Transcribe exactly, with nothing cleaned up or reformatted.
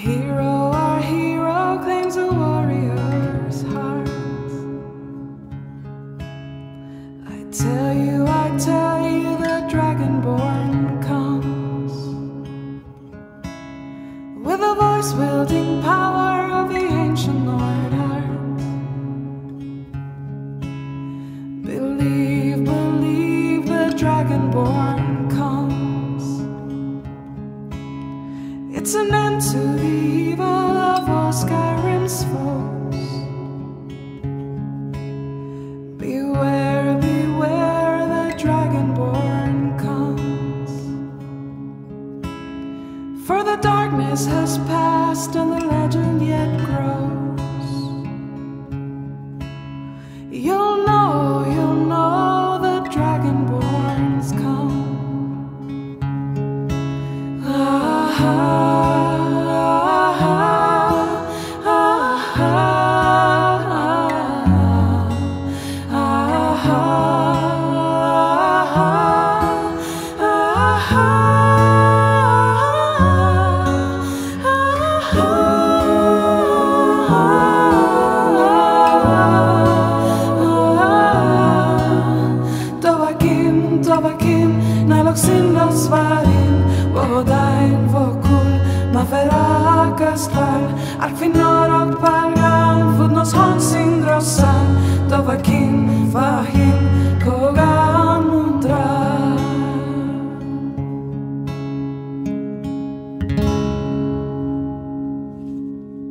hero, our hero claims a warrior's heart. I tell you, I tell you, the dragonborn comes with a voice wielding power of the ancient Lord Earth. Believe, believe, the dragonborn comes. It's an end to the evil of all Skyrim's foes. Beware, beware, the dragonborn comes. For the darkness has passed and the legend yet grows. You'll